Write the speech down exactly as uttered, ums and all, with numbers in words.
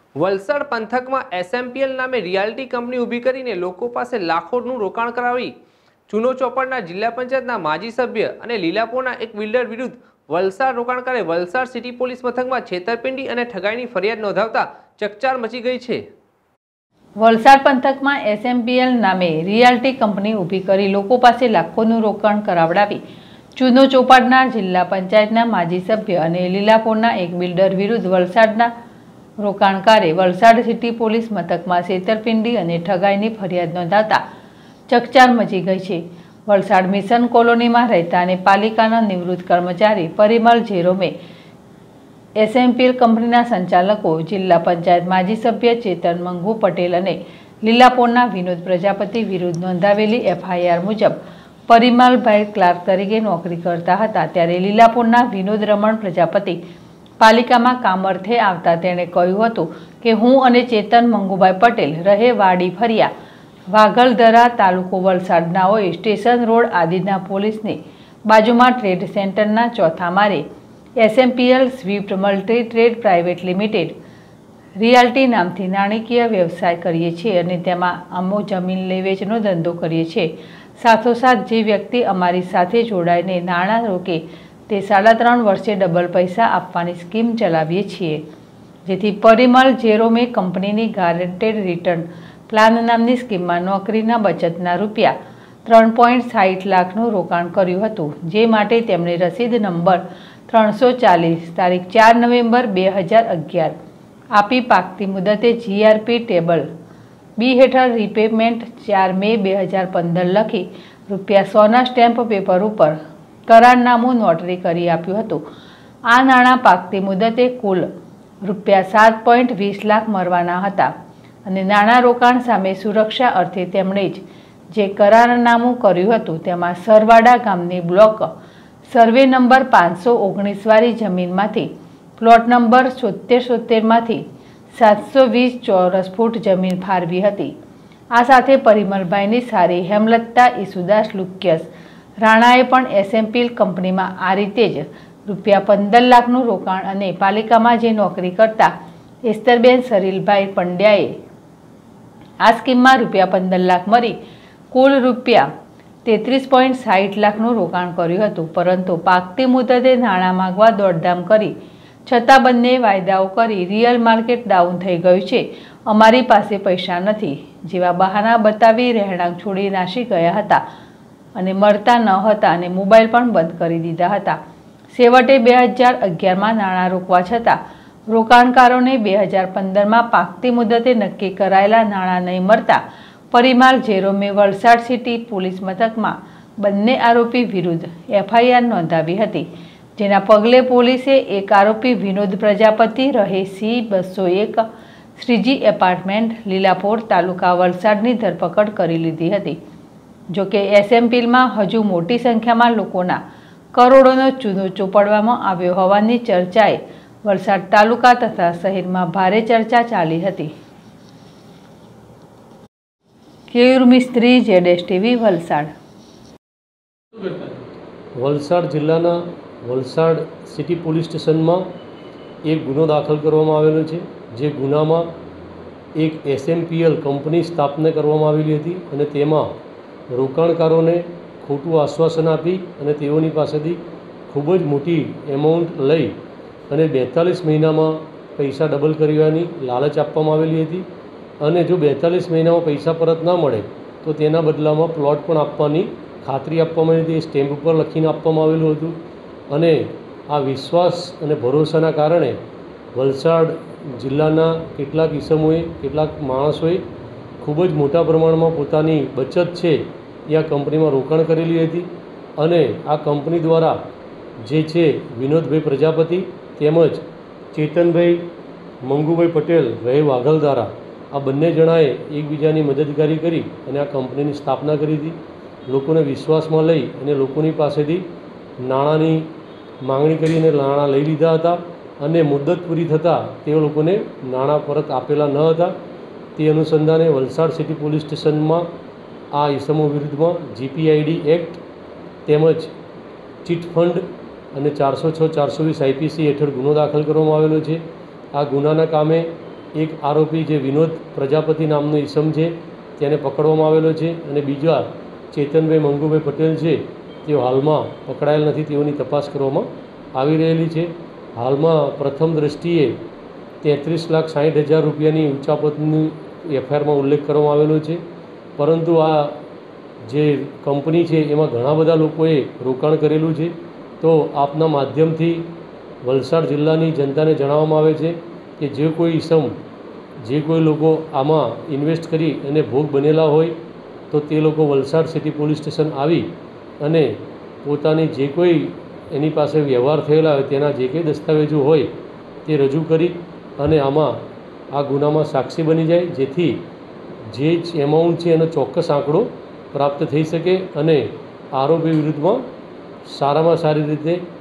વલસાડ પંથકમાં એસએમપીએલ નામે reality company ઊભી કરીને લોકો પાસે લાખોનું રોકાણ કરાવી ચૂનો ચોપડના જિલ્લા પંચાયતના માજી સભ્ય અને લીલાપોરના એક બિલ્ડર વિરુદ્ધ વલસાડ રોકાણકારે વલસાડ સિટી પોલીસ મથકમાં છેતરપિંડી અને ઠગાઈની ફરિયાદ નોંધાવતા ચકચાર મચી ગઈ છે। વલસાડ પંથકમાં એસએમપીએલ નામે રિયાલિટી કંપની ઊભી કરી લોકો પાસે લાખોનું રોકાણ કરાવડાવી ચૂનો ચોપાડના જિલ્લા પંચાયતના માજી સભ્ય અને લીલાપોરના એક બિલ્ડર વિરુદ્ધ વલસાડના રોકાણકારે વલસાડ સિટી પોલીસ મથકમાં છેતરપિંડી અને ઠગાઈની ફરિયાદ નોંધાતા ચકચાર મચી ગઈ છે। વલસાડ મિશન કોલોનીમાં રહેતા અને પાલિકાના નિવૃત્ત કર્મચારી પરિમલ જેરોમે એસએમપીએલ કંપનીના સંચાલકો જિલ્લા પંચાયત માજી સભ્ય ચેતન મંગુ પટેલ અને લીલાપોરના વિનોદ પ્રજાપતિ વિરુદ્ધ નોંધાવેલી એફઆઈઆર મુજબ પરિમલભાઈ ક્લાર્ક તરીકે નોકરી કરતા હતા, ત્યારે લીલાપોરના વિનોદ રમણ પ્રજાપતિ પાલિકામાં કામ અર્થે આવતા તેણે કહ્યું હતું કે હું અને ચેતન મંગુભાઈ પટેલ રહે વાડી ફરિયા વાઘલધરા તાલુકો વલસાડનાઓએ સ્ટેશન રોડ આદિના પોલીસની બાજુમાં ટ્રેડ સેન્ટરના ચોથા મારે SMPL swift multi trade private limited realty નામથી નાણાકીય વ્યવસાય કરીએ છીએ અને તેમાં અમો જમીન લે વેચનો ધંધો કરીએ છીએ। સાથોસાથ જે વ્યક્તિ અમારી સાથે જોડાઈને નાણાં રોકે તે સાડા ત્રણ વર્ષે ડબલ પૈસા આપવાની સ્કીમ ચલાવીએ છીએ, જેથી પરિમલ જેરોમે કંપનીની ગારંટેડ રિટર્ન પ્લાન નામની સ્કીમમાં નોકરીના બચતના રૂપિયા ત્રણ પોઈન્ટ સાઠ લાખનું રોકાણ કર્યું હતું, જે માટે તેમણે રસીદ નંબર ત્રણસો ચાલીસ તારીખ ચાર નવેમ્બર બે હજાર અગિયાર આપી પાકતી મુદતે જીઆરપી ટેબલ બી હેઠળ રીપેમેન્ટ ચાર મે બે હજાર પંદર લખી રૂપિયા સોના સ્ટેમ્પ પેપર ઉપર કરારનામું નોટરી કરી આપ્યું હતું। આ નાણાં પાકતી મુદતે કુલ રૂપિયા સાત પોઈન્ટ વીસ લાખ મળવાના હતા અને નાણાં રોકાણ સામે સુરક્ષા અર્થે તેમણે જ જે કરારનામું કર્યું હતું તેમાં સરવાડા ગામની બ્લોક સર્વે નંબર પાંચસો ઓગણીસ વાળી જમીનમાંથી પ્લોટ નંબર સોતેર સોતેરમાંથી સાતસો વીસ ચોરસ ફૂટ જમીન ફાળવી હતી। આ સાથે પરિમલભાઈની સારી હેમલતા ઈસુદાસ લુક્યસ રાણાએ પણ એસએમપીએલ કંપનીમાં આ રીતે જ રૂપિયા પંદર લાખનું રોકાણ અને પાલિકામાં જે નોકરી કરતા એસ્તરબેન સરીલભાઈ પંડ્યાએ આ સ્કીમમાં રૂપિયા પંદર લાખ મળી કુલ રૂપિયા તેત્રીસ પોઈન્ટ સાઠ લાખનું રોકાણ કર્યું હતું, પરંતુ પાકતી મુદતે નાણાં માગવા દોડધામ કરી છતાં બંને વાયદાઓ કરી રિયલ માર્કેટ ડાઉન થઈ ગયું છે, અમારી પાસે પૈસા નથી જેવા બહાના બતાવી રહેણાંક છોડી નાસી ગયા હતા અને મળતા ન હતા અને મોબાઈલ પણ બંધ કરી દીધા હતા। છેવટે બે હજાર અગિયારમાં નાણાં રોકવા છતાં રોકાણકારોને બે હજાર પંદરમાં પાકતી મુદતે નક્કી કરાયેલા નાણાં નહીં મળતા પરિમલ જેરોમે વલસાડ સિટી પોલીસ મથકમાં બંને આરોપી વિરુદ્ધ એફઆઈઆર નોંધાવી હતી, જેના પગલે પોલીસે એક આરોપી વિનોદ પ્રજાપતિ રહે સી બસો એક શ્રીજી એપાર્ટમેન્ટ લીલાપોર તાલુકા વલસાડની ધરપકડ કરી લીધી હતી। જોકે એસએમપીએલમાં હજુ મોટી સંખ્યામાં લોકોના કરોડોનો ચૂનો ચોપડવામાં આવ્યો હોવાની ચર્ચાએ વલસાડ તાલુકા તથા શહેરમાં ભારે ચર્ચા ચાલી હતી। કેયુર મિસ્ત્રી જેડેશ ટીવી વલસાડ। વલસાડ જિલ્લાના વલસાડ સિટી પોલીસ સ્ટેશનમાં એક ગુનો દાખલ કરવામાં આવેલો છે, જે ગુનામાં એક એસએમપીએલ કંપની સ્થાપના કરવામાં આવેલી હતી અને તેમાં રોકાણકારોને ખોટું આશ્વાસન આપી અને તેઓની પાસેથી ખૂબ જ મોટી એમાઉન્ટ લઈ અને બેતાલીસ મહિનામાં પૈસા ડબલ કરવાની લાલચ આપવામાં આવેલી હતી અને જો બેતાલીસ મહિનામાં પૈસા પરત ના મળે તો તેના બદલામાં પ્લોટ પણ આપવાની ખાતરી આપવામાં આવી હતી, સ્ટેમ્પ ઉપર લખીને આપવામાં આવેલું હતું અને આ વિશ્વાસ અને ભરોસાના કારણે વલસાડ જિલ્લાના કેટલાક ઈસમોએ કેટલાક માણસોએ ખૂબ જ મોટા પ્રમાણમાં પોતાની બચત છે એ આ કંપનીમાં રોકાણ કરેલી હતી અને આ કંપની દ્વારા જે છે વિનોદભાઈ પ્રજાપતિ તેમજ ચેતનભાઈ મંગુભાઈ પટેલ રહે વાઘલધારા આ બંને જણાએ એકબીજાની મદદગારી કરી અને આ કંપનીની સ્થાપના કરી હતી। લોકોને વિશ્વાસમાં લઈ અને લોકોની પાસેથી નાણાંની માંગણી કરીને નાણાં લઈ લીધા હતા અને મુદત પૂરી થતાં તે લોકોને નાણાં પરત આપેલા ન હતા। તે અનુસંધાને વલસાડ સિટી પોલીસ સ્ટેશનમાં આ ઈસમો વિરુદ્ધમાં જીપીઆઈડી એક્ટ તેમજ ચીટ ફંડ અને ચારસો છ ચારસો વીસ આઈપીસી હેઠળ ગુનો દાખલ કરવામાં આવેલો છે। આ ગુનાના કામે એક આરોપી જે વિનોદ પ્રજાપતિ નામનો ઈસમ છે તેને પકડવામાં આવેલો છે અને બીજા ચેતનભાઈ મંગુભાઈ પટેલ છે તેઓ હાલમાં પકડાયેલ નથી, તેઓની તપાસ કરવામાં આવી રહેલી છે. હાલમાં પ્રથમ દ્રષ્ટિએ તેત્રીસ લાખ સાઠ હજાર રૂપિયાની ઉચાપતની એફઆઈઆરમાં ઉલ્લેખ કરવામાં આવેલો છે, પરંતુ આ જે કંપની છે એમાં ઘણા બધા લોકોએ રોકાણ કરેલું છે. તો આપના માધ્યમથી વલસાડ જિલ્લાની જનતાને જણાવવામાં આવે છે કે જે કોઈ ઈસમ જે કોઈ લોકો આમાં ઇન્વેસ્ટ કરી અને ભોગ બનેલા હોય તો તે લોકો વલસાડ સિટી પોલીસ સ્ટેશન આવી અને પોતાની જે કોઈ એની પાસે વ્યવહાર થયેલા હોય તેના જે કંઈ દસ્તાવેજો હોય તે રજૂ કરી અને આમાં આ ગુનામાં સાક્ષી બની જાય, જેથી જે જ એમાઉન્ટ છે એનો ચોક્કસ આંકડો પ્રાપ્ત થઈ શકે અને આરોપી વિરુદ્ધમાં સારામાં સારી રીતે